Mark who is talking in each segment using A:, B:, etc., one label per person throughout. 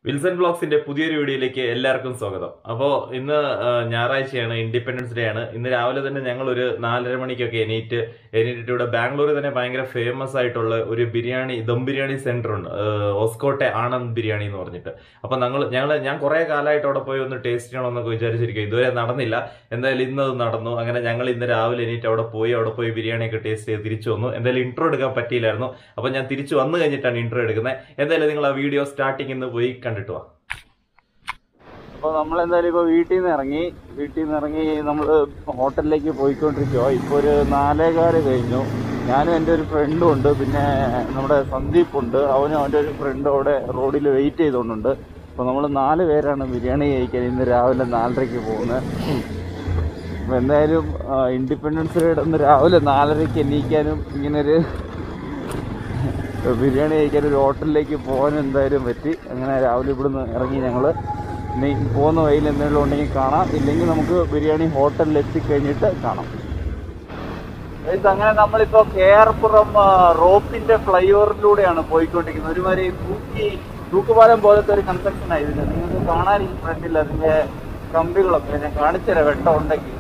A: Wilson ബ്ലോഗ്സിന്റെ പുതിയൊരു വീഡിയോയിലേക്ക് എല്ലാവർക്കും സ്വാഗതം. അപ്പോൾ ഇന്ന് ഞായറാഴ്ചയാണ്, ഇൻഡിപെൻഡൻസ് ഡേ ആണ്. ഇന്ന് രാവിലെ തന്നെ ഞങ്ങൾ ഒരു 4:30 മണിക്കൊക്കെ എണീറ്റ് ഇവിടെ ബാംഗ്ലൂരിൽ തന്നെ ഭയങ്കര ഫേമസ് ആയിട്ടുള്ള ഒരു ബിരിയാണി, ദം ബിരിയാണി സെന്റർ ഉണ്ട്, ഓസ്കോട്ടെ ആനന്ദ് ബിരിയാണി എന്ന് പറഞ്ഞിട്ട്. അപ്പൊ ഞാൻ കുറെ കാലമായിട്ട് അവിടെ പോയി ഒന്ന് ടേസ്റ്റ് ചെയ്യണമെന്നൊക്കെ വിചാരിച്ചിരിക്കും. ഇതുവരെ നടന്നില്ല. എന്തായാലും ഇന്നത് നടന്നു. അങ്ങനെ ഞങ്ങൾ ഇന്ന് രാവിലെ എണീറ്റ് അവിടെ പോയി ബിരിയാണിയൊക്കെ ടേസ്റ്റ് ചെയ്ത് തിരിച്ചു വന്നു. എന്തായാലും ഇൻട്രോ എടുക്കാൻ പറ്റിയില്ലായിരുന്നു. അപ്പൊ ഞാൻ തിരിച്ചു വന്നു കഴിഞ്ഞിട്ടാണ് ഇൻട്രോ എടുക്കുന്നത്. എന്തായാലും നിങ്ങൾ ആ വീഡിയോ സ്റ്റാർട്ടിങ് ഇന്ന് പോയി കണ്ടിട്ട് വാ.
B: അപ്പോൾ നമ്മളെന്തായാലും ഇപ്പോൾ വീട്ടിൽ നിന്ന് ഇറങ്ങി നമ്മൾ ഹോട്ടലിലേക്ക് പോയിക്കൊണ്ടിരിക്കുക. ഇപ്പോൾ ഒരു 4:15 കഴിഞ്ഞു. ഞാനും എൻ്റെ ഒരു ഫ്രണ്ടും ഉണ്ട്, പിന്നെ നമ്മുടെ സന്ദീപ് ഉണ്ട്. അവനും അവൻ്റെ ഒരു ഫ്രണ്ടും അവിടെ റോഡിൽ വെയിറ്റ് ചെയ്തുകൊണ്ടുണ്ട്. അപ്പോൾ നമ്മൾ 4 പേരാണ് ബിരിയാണി കഴിക്കാൻ ഇന്ന് രാവിലെ 4:30 പോകുന്നത്. അപ്പോൾ എന്തായാലും ഇൻഡിപെൻഡൻസ് ഡേ ഒന്ന് രാവിലെ 4:30 എണീക്കാനും ഇങ്ങനൊരു ബിരിയാണി കഴിക്കാൻ ഒരു ഹോട്ടലിലേക്ക് പോകാനും എന്തായാലും പറ്റി. അങ്ങനെ രാവിലെ ഇവിടുന്ന് ഇറങ്ങി ഞങ്ങൾ ഇനി പോകുന്ന വഴിയിൽ എന്തെങ്കിലും ഉണ്ടെങ്കിൽ കാണാം, ഇല്ലെങ്കിൽ നമുക്ക് ബിരിയാണി ഹോട്ടലിൽ എത്തിക്കഴിഞ്ഞിട്ട് കാണാം. അങ്ങനെ നമ്മളിപ്പോൾ കേരപ്പുറം റോപ്പിൻ്റെ ഫ്ലൈ ഓവറിലൂടെയാണ് പോയിക്കൊണ്ടിരിക്കുന്നത്. ഒരുമാതിരി തൂക്കുപാലം പോലത്തെ ഒരു കൺസ്ട്രക്ഷൻ ആയിരുന്നു. നിങ്ങൾക്ക് കാണാൻ ഈ ഫ്രണ്ടിൽ അതിൻ്റെ കമ്പികളൊക്കെ ഞാൻ കാണിച്ചുതരാം, വെട്ടം ഉണ്ടെങ്കിൽ.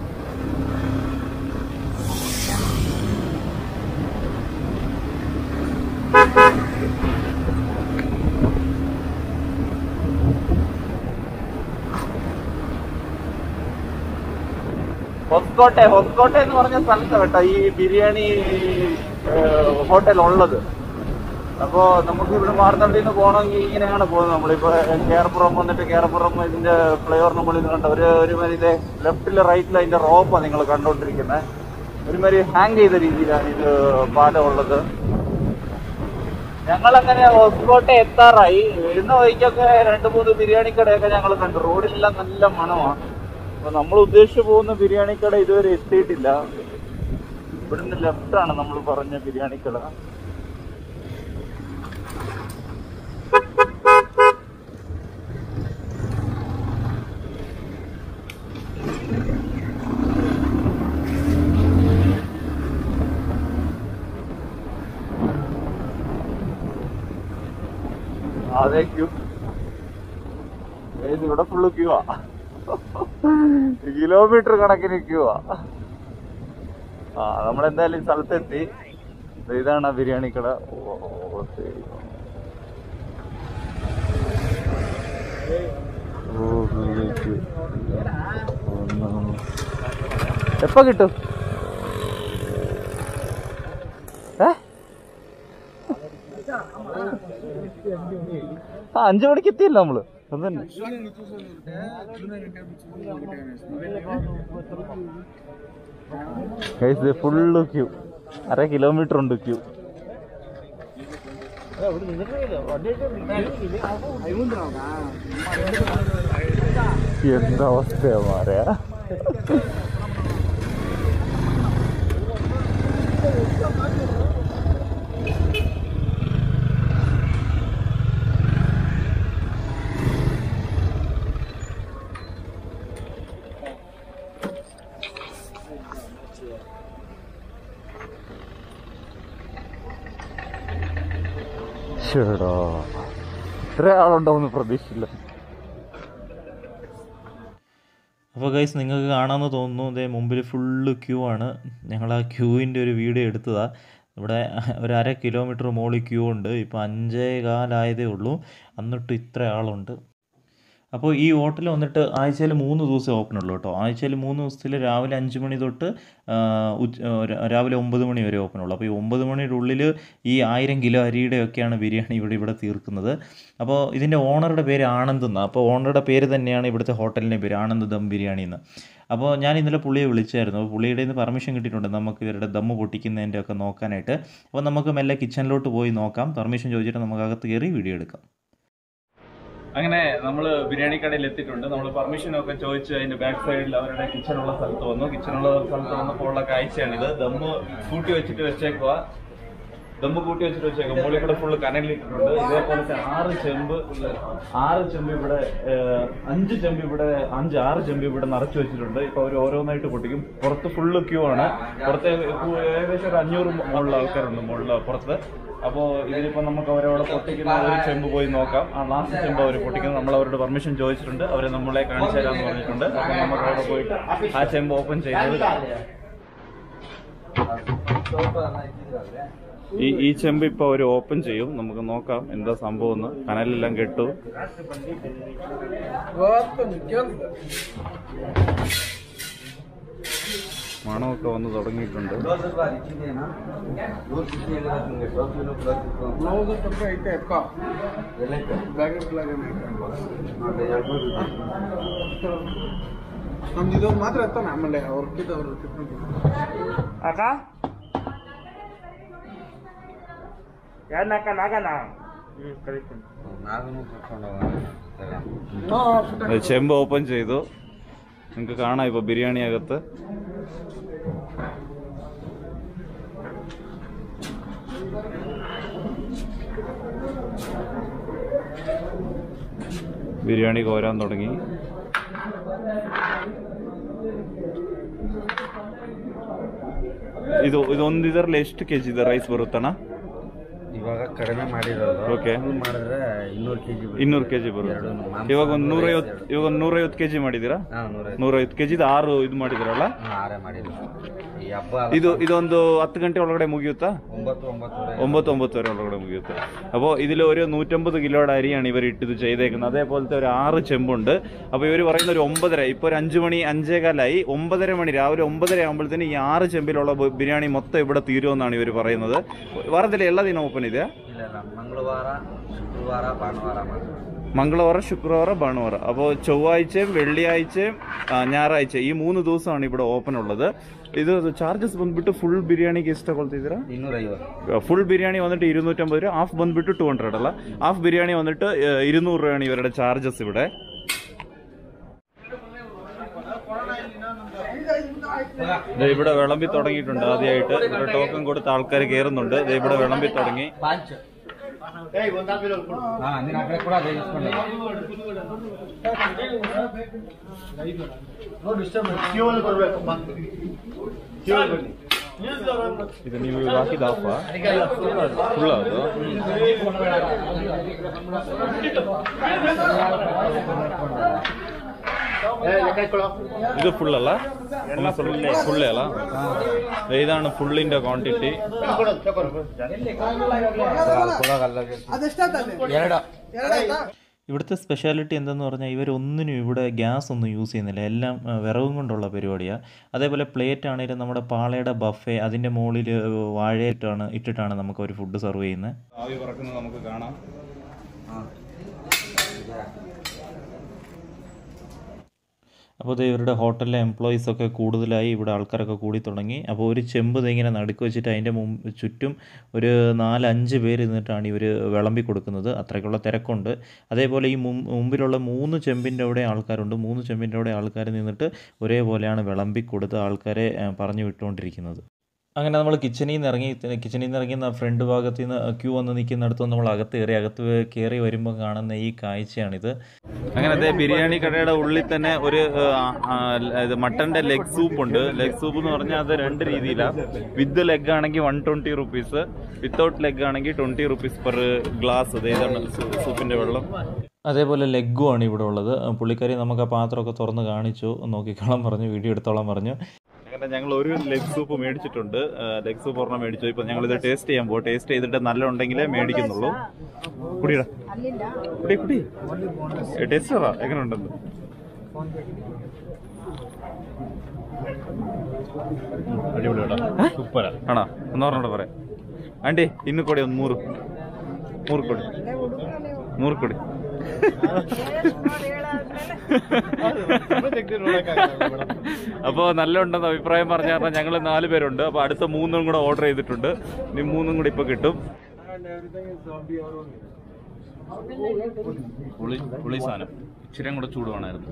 B: ഹൊസ്കോട്ടെ എന്ന് പറഞ്ഞ സ്ഥലത്ത് കേട്ടോ ഈ ബിരിയാണി ഹോട്ടൽ ഉള്ളത്. അപ്പോൾ നമുക്ക് ഇവിടെ മാർത്തണ്ടിയിൽ നിന്ന് പോകണമെങ്കിൽ ഇങ്ങനെയാണ് പോകുന്നത്. നമ്മളിപ്പോൾ കേരപ്പുറം വന്നിട്ട് കേരപ്പുറം ഇതിൻ്റെ ഫ്ലൈഓവർ നമ്മളിൽ കണ്ട ഒരുമാതിരി ഇത് ലെഫ്റ്റിൽ റൈറ്റിൽ അതിൻ്റെ റോപ്പാണ് നിങ്ങൾ കണ്ടുകൊണ്ടിരിക്കുന്നത്. ഒരുമാതിരി ഹാങ് ചെയ്ത രീതിയിലാണ് ഇത് പാലം ഉള്ളത്. ഞങ്ങളങ്ങനെ ഹൊസ്കോട്ടെ എത്താറായി. വരുന്ന വഴിക്കൊക്കെ 2-3 ബിരിയാണി കടയൊക്കെ ഞങ്ങൾ കണ്ടു. റോഡിലെല്ലാം നല്ല മണമാണ്. അപ്പോൾ നമ്മൾ ഉദ്ദേശിച്ചു പോകുന്ന ബിരിയാണി കട ഇതുവരെ എത്തിയിട്ടില്ല. ഇവിടുന്ന് ലെഫ്റ്റാണ് നമ്മൾ പറഞ്ഞ ബിരിയാണി കട. അതെ, ക്യൂ. ഇവിടെ ഫുള്ള് ക്യൂ ആ, കിലോമീറ്റർ കണക്കിന് ക്യൂ ആ. നമ്മളെന്തായാലും സ്ഥലത്തെത്തി. ഇതാണ് ആ ബിരിയാണി കട. എപ്പോ കിട്ടും? 5 മണിക്ക് എത്തിയല്ലോ നമ്മള്. അതന്നെ ഫുള്ള് ക്യൂ. 1/2 കിലോമീറ്റർ ഉണ്ട് ക്യൂ. എന്താ അവസ്ഥയാ മാറിയ. ഇത്ര ആളുണ്ടാവുമെന്ന് പ്രതീക്ഷിച്ചില്ല.
A: അപ്പോൾ ഗൈസ്, നിങ്ങൾക്ക് കാണാമെന്ന് തോന്നുന്നു, ഇതേ മുമ്പിൽ ഫുള്ള് ക്യൂ ആണ്. ഞങ്ങൾ ആ ക്യൂവിൻ്റെ ഒരു വീഡിയോ എടുത്തതാണ്. ഇവിടെ ഒരു 1/2 കിലോമീറ്റർ മുകളിൽ ക്യൂ ഉണ്ട്. ഇപ്പോൾ 5:15 ആയതേ ഉള്ളൂ, എന്നിട്ട് ഇത്ര ആളുണ്ട്. അപ്പോൾ ഈ ഹോട്ടൽ വന്നിട്ട് ആഴ്ചയിൽ 3 ദിവസം ഓപ്പൺ ഉള്ളൂ കേട്ടോ. ആഴ്ചയിൽ 3 ദിവസത്തിൽ രാവിലെ 5 മണി തൊട്ട് രാവിലെ 9 മണി വരെ ഓപ്പൺ ഉള്ളൂ. അപ്പോൾ ഈ 9 മണിയുടെ ഉള്ളിൽ ഈ 1000 കിലോ അരിയുടെയൊക്കെയാണ് ബിരിയാണി ഇവിടെ തീർക്കുന്നത്. അപ്പോൾ ഇതിൻ്റെ ഓണറുടെ പേര് ആനന്ദ് എന്നാണ്. അപ്പോൾ ഓണറുടെ പേര് തന്നെയാണ് ഇവിടുത്തെ ഹോട്ടലിൻ്റെ പേര്, ആനന്ദ് ദം ബിരിയാണി എന്ന്. അപ്പോൾ ഞാൻ ഇന്നലെ പുള്ളിയെ വിളിച്ചായിരുന്നു. അപ്പോൾ പുള്ളിയുടെ നിന്ന് പെർമിഷൻ കിട്ടിയിട്ടുണ്ട് നമുക്ക് ഇവരുടെ ദമ്മ് പൊട്ടിക്കുന്നതിൻ്റെ ഒക്കെ നോക്കാനായിട്ട്. അപ്പോൾ നമുക്ക് മെല്ലെ കിച്ചണിലോട്ട് പോയി നോക്കാം. പെർമിഷൻ ചോദിച്ചിട്ട് നമുക്ക് അകത്ത് കയറി വീഡിയോ എടുക്കാം. അങ്ങനെ നമ്മൾ ബിരിയാണി കടയിൽ എത്തിയിട്ടുണ്ട്. നമ്മൾ പെർമിഷനൊക്കെ ചോദിച്ച് അതിൻ്റെ ബാക്ക് സൈഡിൽ അവരുടെ കിച്ചണുള്ള സ്ഥലത്ത് വന്നപ്പോൾ ഉള്ള കാഴ്ചയാണിത്. ദമ്മ് കൂട്ടി വെച്ചിട്ട് വെച്ചേക്കുക. മുകളിൽ കൂടെ ഫുള്ള് കനലിട്ടിട്ടുണ്ട്. ഇതേപോലത്തെ 6 ചെമ്പ് ഇവിടെ 5 ചെമ്പ് ഇവിടെ 5-6 ചെമ്പ് ഇവിടെ നിറച്ചു വെച്ചിട്ടുണ്ട്. ഇപ്പൊ അവർ ഓരോന്നായിട്ട് പൊട്ടിക്കും. പുറത്ത് ഫുള്ള് ക്യൂ ആണ്. പുറത്ത് ഏകദേശം ഒരു 500 മുകളിൽ ആൾക്കാരുണ്ട്. പുറത്ത്
B: അപ്പോൾ ഇതിലിപ്പോൾ നമുക്ക് അവരവിടെ പൊട്ടിക്കുന്ന ഒരു ചെമ്പ് പോയി നോക്കാം. ആ ലാസ്റ്റ് ചെമ്പ് അവർ പൊട്ടിക്കുന്നത്. നമ്മൾ അവരോട് പെർമിഷൻ ചോദിച്ചിട്ടുണ്ട്, അവരെ നമ്മളെ കാണിച്ചു തരാമെന്ന് പറഞ്ഞിട്ടുണ്ട്. അപ്പോൾ നമുക്ക് അവിടെ പോയിട്ട് ആ ചെമ്പ് ഓപ്പൺ ചെയ്യുന്നത് ഈ ചെമ്പ് ഇപ്പോൾ അവർ ഓപ്പൺ ചെയ്യും. നമുക്ക് നോക്കാം എന്താ സംഭവം എന്ന്. കനലെല്ലാം കെട്ടു. മണമൊക്കെ വന്ന് തുടങ്ങിയിട്ടുണ്ട്.
C: ಮಾತ್ರ ಎತ್ತಾನೆ ಆಮೇಲೆ ಅವ್ರು ಅಕ್ಕ ಯಾರು ನಾಗನ
B: ചെമ്പ് ഓപ്പൺ ചെയ്തു. നിങ്ങൾക്ക് കാണാം ഇപ്പൊ ബിരിയാണി അകത്ത്. ബിരിയാണി കോരാൻ തുടങ്ങി. ಇದೊಂದು ಇದರಲ್ಲಿ ಎಷ್ಟು ಕೆಜಿ ಇದೆ ರೈಸ್ ಬರುತ್ತಣ್ಣ?
D: ಇವಾಗ ಕಡಿಮೆ ಮಾಡಿರೋದು.
B: ಓಕೆ,
D: ಮಾಡಿದ್ರೆ
B: 200 ಕೆಜಿ ಬರುತ್ತೆ. ಇವಾಗ ಒಂದು 150 ಕೆಜಿ ಮಾಡಿದೀರಾ? 150 ಕೆಜಿ 6 ಇದು ಮಾಡಿದಿರಲ್ಲ? ಇದೊಂದು 10 ಗಂಟೆ ಒಳಗಡೆ ಮುಗಿಯುತ್ತಾ? 9-9:30 ಒಳಗಡೆ മുಗಿയുತ್ತೆ. അപ്പോൾ ഇതിൽ ഒരു 150 കിലോയുടെ അരിയാണ് ഇവർ ഇട്ടിത് ചെയ്തേക്കുന്നത്. അതേപോലത്തെ ഒരു 6 ചെമ്പുണ്ട്. അപ്പോൾ ഇവർ പറയുന്ന ഒരു 9:30, ഇപ്പോൾ ഒരു 5 മണി 5:15 9:30 മണി രാവിലെ 9:30 ആകുമ്പോഴത്തേന് ഈ 6 ചെമ്പിലുള്ള ബിരിയാണി മൊത്തം ഇവിടെ തീരുമെന്നാണ് ഇവർ പറയുന്നത്. വാರದಲ್ಲಿ ಎಲ್ಲ ದಿನ ಓಪನ್ ಇದೆಯಾ? ಮಂಗಳವಾರ, ಶುಕ್ರವಾರ, ಭಾನುವಾರ. അപ്പോൾ ചൊവ്വാഴ്ചയും വെള്ളിയാഴ്ചയും ഞായറാഴ്ച ಈ 3 ദിവസമാണ് ഇവിടെ ಓಪನ್ ഉള്ളത്. ಇದು ಚಾರ್ಜಸ್ ಬಂದ್ಬಿಟ್ಟು ಫುಲ್ ಬಿರಿಯಾನಿಗೆ ಎಷ್ಟು ತಗೊಳ್ತಿದ್ದೀರಾ?
D: 250.
B: ഫുൾ ബിരിയാണി വന്നിട്ട് 250 രൂപ. ഹാഫ് ಬಂದ್ಬಿಟ್ಟು 200 അല്ല, ഹാഫ് ബിരിയാണി വന്നിട്ട് 200 രൂപയാണ് ഇവരുടെ ചാർജസ് ഇവിടെ. ഇവിടെ വിളമ്പി തുടങ്ങിയിട്ടുണ്ട്. ആദ്യമായിട്ട് ഇവിടെ ടോക്കൺ കൊടുത്ത ആൾക്കാർ കയറുന്നുണ്ട്. ഇവിടെ വിളമ്പി തുടങ്ങി. ಇದು ನೀವು ಹಾಕಿದ ಆಫ ಫುಲ್ ಅದು ಇದು ಫುಲ್ ಅಲ್ಲ? ಫುಲ್ಲೇ ಅಲ್ಲ? ഇതാണ് ഫുള്ളിന്റെ ക്വാണ്ടിറ്റി. ഇവിടുത്തെ സ്പെഷ്യാലിറ്റി എന്തെന്ന് പറഞ്ഞാൽ ഇവരൊന്നിനും ഇവിടെ ഗ്യാസ് ഒന്നും യൂസ് ചെയ്യുന്നില്ല. എല്ലാം വിറകും കൊണ്ടുള്ള പരിപാടിയാണ്. അതേപോലെ പ്ലേറ്റ് ആണെങ്കിലും നമ്മുടെ പാളയുടെ ബഫേ അതിൻ്റെ മുകളിൽ ഇട്ടിട്ടാണ് നമുക്ക് ഒരു ഫുഡ് സെർവ് ചെയ്യുന്നത്. ആവി പറക്കുന്നത് നമുക്ക് കാണാം. അപ്പോൾ ഇത് ഇവരുടെ ഹോട്ടലിലെ എംപ്ലോയീസൊക്കെ കൂടുതലായി ഇവിടെ ആൾക്കാരൊക്കെ കൂടി തുടങ്ങി. അപ്പോൾ ഒരു ചെമ്പ് ഇങ്ങനെ നടുക്ക് വെച്ചിട്ട് അതിൻ്റെ ചുറ്റും ഒരു 4-5 പേര് നിന്നിട്ടാണ് ഇവർ വിളമ്പി കൊടുക്കുന്നത്. അത്രയ്ക്കുള്ള തിരക്കുണ്ട്. അതേപോലെ ഈ മുമ്പിലുള്ള 3 ചെമ്പിൻ്റെ അവിടെ ആൾക്കാരുണ്ട്. 3 ചെമ്പിൻ്റെ അവിടെ ആൾക്കാർ നിന്നിട്ട് ഒരേപോലെയാണ് വിളമ്പി കൊടുത്ത് ആൾക്കാരെ പറഞ്ഞു വിട്ടുകൊണ്ടിരിക്കുന്നത്. അങ്ങനെ നമ്മൾ കിച്ചണിൽ നിന്ന് ഇറങ്ങി ഫ്രണ്ട് ഭാഗത്ത് നിന്ന് ക്യൂ വന്ന് നിൽക്കുന്നിടത്ത് നമ്മൾ അകത്ത് കയറി വരുമ്പോൾ കാണുന്ന ഈ കാഴ്ചയാണിത്. അങ്ങനെ അതേ ബിരിയാണി കടയുടെ ഉള്ളിൽ തന്നെ ഒരു മട്ടൻ്റെ ലെഗ് സൂപ്പ് ഉണ്ട്. ലെഗ് സൂപ്പ് എന്ന് പറഞ്ഞാൽ അത് 2 രീതിയിലാണ്. വിത്ത് ലെഗ് ആണെങ്കിൽ 120 റുപ്പീസ്, വിത്തൗട്ട് ലെഗ് ആണെങ്കിൽ 20 റുപ്പീസ് പെർ ഗ്ലാസ്. ഇതാണ് സൂപ്പിൻ്റെ വെള്ളം. അതേപോലെ ലെഗും ആണ് ഇവിടെ ഉള്ളത്. പുള്ളിക്കാരി നമുക്ക് ആ പാത്രമൊക്കെ തുറന്ന് കാണിച്ചു. നോക്കിക്കോളാൻ പറഞ്ഞു, വീഡിയോ എടുത്തോളാൻ പറഞ്ഞു. അങ്ങനെ ഞങ്ങൾ ഒരു ലെഗ് സൂപ്പ് മേടിച്ചിട്ടുണ്ട്. ലെഗ് സൂപ്പ് ഒരെണ്ണം മേടിച്ചു. ഇപ്പം ഞങ്ങളിത് ടേസ്റ്റ് ചെയ്യാൻ പോകും. ടേസ്റ്റ് ചെയ്തിട്ട് നല്ല ഉണ്ടെങ്കിലേ മേടിക്കുന്നുള്ളൂ. കുടിയുടെ കുടി ടേസ്റ്റ് പറ എങ്ങനെ ഉണ്ടെന്ന്. അടിപൊളിയാ, സൂപ്പറാ. ആണോ? ഒന്ന് പറഞ്ഞോടെ പറയാം. ആൻറ്റി ഇന്ന് കൂടി ഒന്ന് 100 കൊടി. അപ്പോൾ നല്ല ഉണ്ടെന്ന് അഭിപ്രായം പറഞ്ഞ കാരണം ഞങ്ങൾ 4 പേരുണ്ട്. അപ്പോൾ അടുത്ത 3 കൂടെ ഓർഡർ ചെയ്തിട്ടുണ്ട്. ഇനി 3 കൂടി ഇപ്പൊ കിട്ടും. പുളി സാധനം ഇച്ചിരി കൂടെ ചൂട് വേണമായിരുന്നു.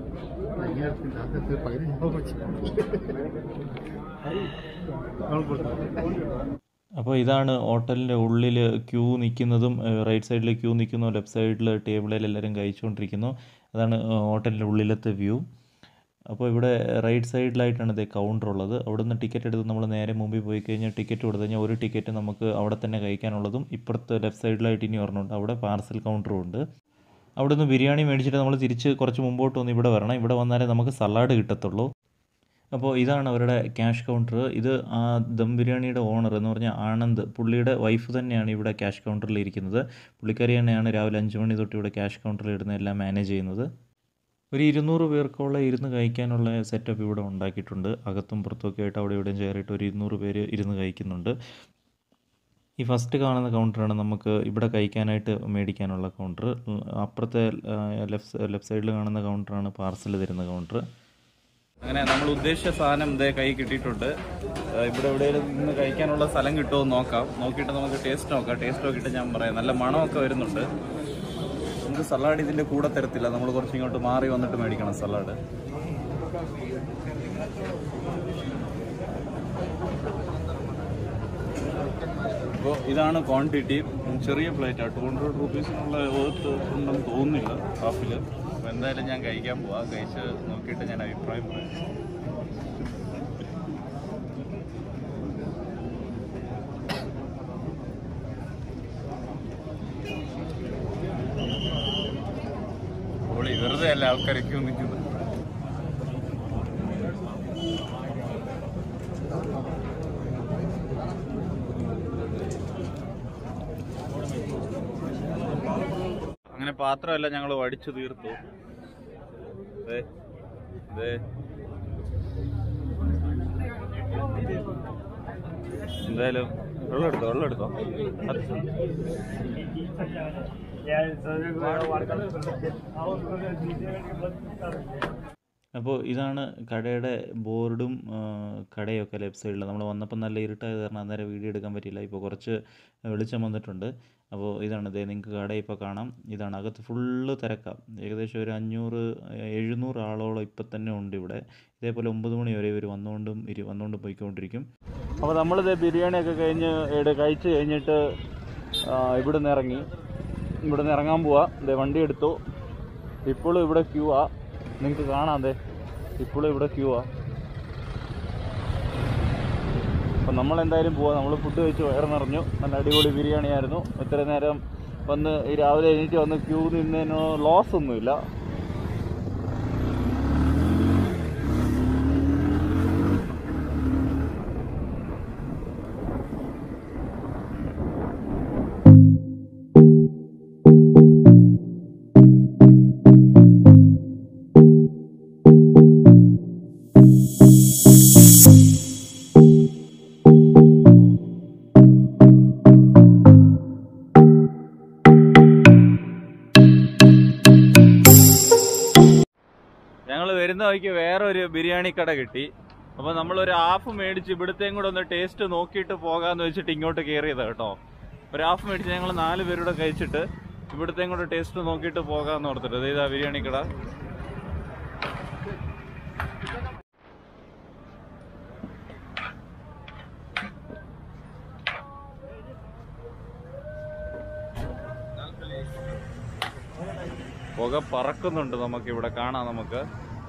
B: അപ്പോൾ ഇതാണ് ഹോട്ടലിൻ്റെ ഉള്ളിൽ ക്യൂ നിൽക്കുന്നതും. റൈറ്റ് സൈഡിൽ ക്യൂ നിൽക്കുന്നു, ലെഫ്റ്റ് സൈഡിൽ ടേബിളിൽ എല്ലാവരും കഴിച്ചുകൊണ്ടിരിക്കുന്നു. അതാണ് ഹോട്ടലിൻ്റെ ഉള്ളിലത്തെ വ്യൂ.
A: അപ്പോൾ ഇവിടെ റൈറ്റ് സൈഡിലായിട്ടാണ് ഇതേ കൗണ്ടർ ഉള്ളത്. അവിടെ നിന്ന് ടിക്കറ്റ് എടുത്ത് നമ്മൾ നേരെ മുമ്പിൽ പോയി കഴിഞ്ഞാൽ ടിക്കറ്റ് കൊടുത്തു കഴിഞ്ഞാൽ ഒരു ടിക്കറ്റ് നമുക്ക് അവിടെ തന്നെ കഴിക്കാനുള്ളതും ഇപ്പുറത്ത് ലെഫ്റ്റ് സൈഡിലായിട്ട് ഇനി ഒരെണ്ണമുണ്ട്, അവിടെ പാർസൽ കൗണ്ടറും ഉണ്ട്. അവിടെ നിന്ന് ബിരിയാണി മേടിച്ചിട്ട് നമ്മൾ തിരിച്ച് കുറച്ച് മുമ്പോട്ട് വന്ന് ഇവിടെ വരണം. ഇവിടെ വന്നാലേ നമുക്ക് സലാഡ് കിട്ടത്തുള്ളൂ. അപ്പോൾ ഇതാണ് അവരുടെ ക്യാഷ് കൗണ്ടർ. ഇത് ആ ദം ബിരിയാണിയുടെ ഓണർ എന്ന് പറഞ്ഞാൽ ആനന്ദ്, പുള്ളിയുടെ വൈഫ് തന്നെയാണ് ഇവിടെ ക്യാഷ് കൗണ്ടറിൽ ഇരിക്കുന്നത്. പുള്ളിക്കാരി തന്നെയാണ് രാവിലെ 5 മണി തൊട്ട് ഇവിടെ ക്യാഷ് കൗണ്ടറിൽ ഇരുന്ന് എല്ലാം മാനേജ് ചെയ്യുന്നത്. ഒരു 200 പേർക്കുള്ള ഇരുന്ന് കഴിക്കാനുള്ള സെറ്റപ്പ് ഇവിടെ ഉണ്ടാക്കിയിട്ടുണ്ട്. അകത്തും പുറത്തുമൊക്കെ ആയിട്ട് അവിടെ ഇവിടെയും ചേറിയിട്ട് ഒരു 200 പേര് ഇരുന്ന് കഴിക്കുന്നുണ്ട്. ഈ ഫസ്റ്റ് കാണുന്ന കൗണ്ടറാണ് നമുക്ക് ഇവിടെ കഴിക്കാനായിട്ട് മേടിക്കാനുള്ള കൗണ്ടർ. അപ്പുറത്തെ ലെഫ്റ്റ് സൈഡിൽ കാണുന്ന കൗണ്ടറാണ് പാർസൽ തരുന്ന കൗണ്ടർ.
B: അങ്ങനെ നമ്മൾ ഉദ്ദേശിച്ച സാധനം ഇതേ കൈ കിട്ടിയിട്ടുണ്ട്. ഇവിടെ എവിടെയെങ്കിലും നിന്ന് കഴിക്കാനുള്ള സ്ഥലം കിട്ടുമോ എന്ന് നോക്കാം. നോക്കിയിട്ട് നമുക്ക് ടേസ്റ്റ് നോക്കാം. ടേസ്റ്റ് നോക്കിയിട്ട് ഞാൻ പറയാം. നല്ല മണമൊക്കെ വരുന്നുണ്ട്. നമുക്ക് സലാഡ് ഇതിൻ്റെ കൂടെ തരത്തില്ല, നമ്മൾ കുറച്ച് ഇങ്ങോട്ട് മാറി വന്നിട്ട് മേടിക്കണം സലാഡ്. അപ്പോൾ ഇതാണ് ക്വാണ്ടിറ്റി. ചെറിയ പ്ലേറ്റാണ്, 200 റുപ്പീസിനുള്ള ഉണ്ടെന്ന് തോന്നുന്നില്ല ഹാഫിൽ. അപ്പോൾ എന്തായാലും ഞാൻ കഴിക്കാൻ പോവാം. കഴിച്ച് നോക്കിയിട്ട് ഞാൻ അഭിപ്രായം പറയാം. വെറുതെ അല്ല ആൾക്കാരൊക്കെ നിൽക്കുന്നത്. അങ്ങനെ പാത്രമല്ല ഞങ്ങൾ വടിച്ചു തീർത്തു. എന്തായാലും വെള്ളം എടുത്തോ.
A: അപ്പോൾ ഇതാണ് കടയുടെ ബോർഡും കടയൊക്കെ ലെഫ്റ്റ് സൈഡിൽ. നമ്മൾ വന്നപ്പോൾ നല്ല ഇരുട്ടായത് കാരണം അന്നേരം വീഡിയോ എടുക്കാൻ പറ്റിയില്ല. ഇപ്പോൾ കുറച്ച് വെളിച്ചം വന്നിട്ടുണ്ട്. അപ്പോൾ ഇതാണ് ഇതേ നിങ്ങൾക്ക് കട ഇപ്പോൾ കാണാം. ഇതാണ് അകത്ത് ഫുള്ള് തിരക്കാം. ഏകദേശം ഒരു 500-700 ആളോളം ഇപ്പം തന്നെ ഉണ്ട് ഇവിടെ. ഇതേപോലെ 9 മണി വരെ ഇവർ വന്നുകൊണ്ട് പോയിക്കൊണ്ടിരിക്കും.
B: അപ്പോൾ നമ്മളിത് ബിരിയാണിയൊക്കെ കഴിച്ച് കഴിഞ്ഞിട്ട് ഇവിടുന്ന് ഇറങ്ങാൻ പോവാ. ഇതേ വണ്ടി എടുത്തു. ഇപ്പോഴും ഇവിടെ ക്യൂ ആ, നിങ്ങൾക്ക് കാണാം. ഇപ്പോഴും ഇവിടെ ക്യൂ ആ. അപ്പം നമ്മളെന്തായാലും പോവാം. നമ്മൾ ഫുഡ് കഴിച്ച് വയറ് നിറഞ്ഞു. നല്ല അടിപൊളി ബിരിയാണി ആയിരുന്നു. ഇത്ര നേരം വന്ന് ഈ രാവിലെ എണീറ്റ് വന്ന് ക്യൂ നിന്നതിനോ ലോസ് ഒന്നുമില്ല. വരുന്ന വഴിക്ക് വേറൊരു ബിരിയാണി കട കിട്ടി. അപ്പോൾ നമ്മളൊരു ഹാഫ് മേടിച്ച് ഇവിടുത്തേയും കൂടെ ഒന്ന് ടേസ്റ്റ് നോക്കിയിട്ട് പോകാമെന്ന് വെച്ചിട്ട് ഇങ്ങോട്ട് കയറിയതാണ് കേട്ടോ. ഒരു ഹാഫ് മേടിച്ച് ഞങ്ങൾ 4 പേരൂടെ കഴിച്ചിട്ട് ഇവിടുത്തേയും കൂടെ ടേസ്റ്റ് നോക്കിയിട്ട് പോകാമെന്ന് ഓർത്തിട്ട് ഇതാ ബിരിയാണി കട. പുക പറക്കുന്നുണ്ട്, നമുക്കിവിടെ കാണാം. നമുക്ക്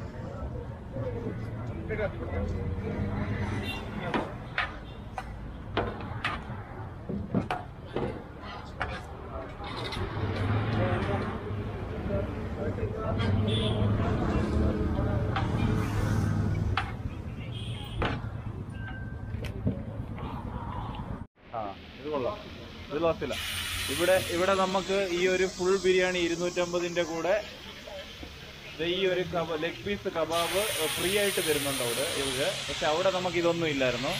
B: ഇത് കൊള്ളാം, ഇത് ലോസില്ല. ഇവിടെ നമുക്ക് ഈ ഒരു ഫുൾ ബിരിയാണി 250-ന്റെ കൂടെ ഈ ഒരു ലെഗ് പീസ് കബാബ് ഫ്രീ ആയിട്ട് തരുന്നുണ്ട് അവിടെ ഇവര്. പക്ഷെ അവിടെ നമുക്ക് ഇതൊന്നും ഇല്ലായിരുന്നു.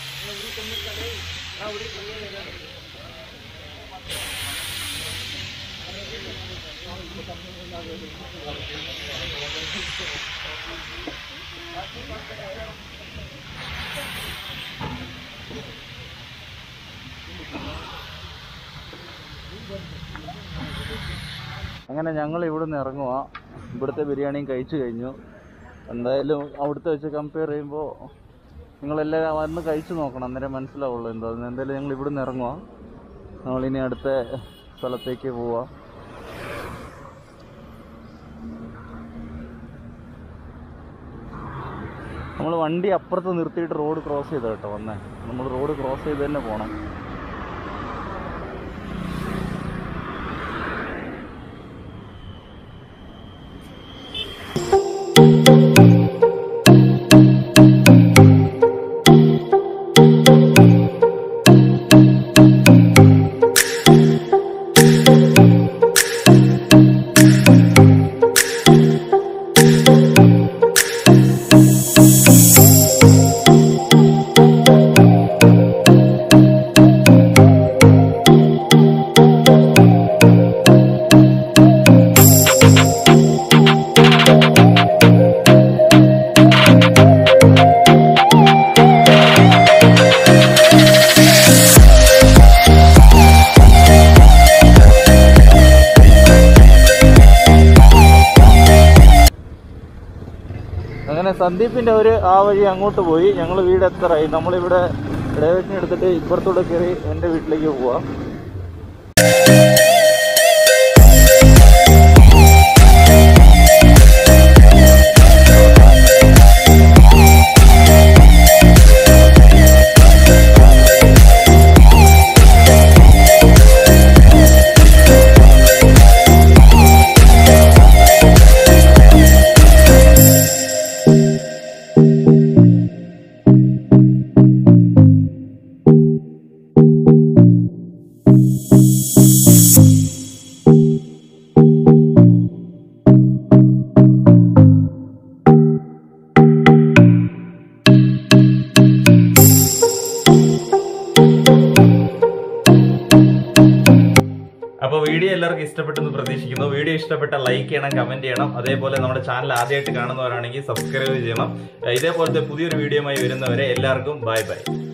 B: അങ്ങനെ ഞങ്ങൾ ഇവിടുന്ന് ഇറങ്ങുക. ഇവിടുത്തെ ബിരിയാണിയും കഴിച്ചു കഴിഞ്ഞു. എന്തായാലും അവിടുത്തെ വെച്ച് കമ്പയർ ചെയ്യുമ്പോൾ നിങ്ങളെല്ലാം വന്ന് കഴിച്ചു നോക്കണം, അന്നേരം മനസ്സിലാവുള്ളൂ എന്തോ. എന്തായാലും ഞങ്ങൾ ഇവിടുന്ന് ഇറങ്ങുക. നമ്മളിനി അടുത്ത സ്ഥലത്തേക്ക് പോവാം. നമ്മൾ വണ്ടി അപ്പുറത്ത് നിർത്തിയിട്ട് റോഡ് ക്രോസ് ചെയ്ത കേട്ടോ വന്നേ. നമ്മൾ റോഡ് ക്രോസ് ചെയ്ത് തന്നെ പോകണം. അങ്ങനെ സന്ദീപിൻ്റെ ആ വഴി അങ്ങോട്ട് പോയി. ഞങ്ങൾ വീട് എത്തറായി. നമ്മളിവിടെ ഡ്രൈവേറ്റിന് എടുത്തിട്ട് ഇപ്പുറത്തൂടെ കയറി എൻ്റെ വീട്ടിലേക്ക് പോവാം.
A: അപ്പോൾ വീഡിയോ എല്ലാവർക്കും ഇഷ്ടപ്പെട്ടെന്ന് പ്രതീക്ഷിക്കുന്നു. വീഡിയോ ഇഷ്ടപ്പെട്ട ലൈക്ക് ചെയ്യണം, കമന്റ് ചെയ്യണം. അതേപോലെ നമ്മുടെ ചാനൽ ആദ്യമായിട്ട് കാണുന്നവരാണെങ്കിൽ സബ്സ്ക്രൈബ് ചെയ്യണം. ഇതേപോലത്തെ പുതിയൊരു വീഡിയോയുമായി വരുന്നവരെ എല്ലാവർക്കും ബൈ ബൈ.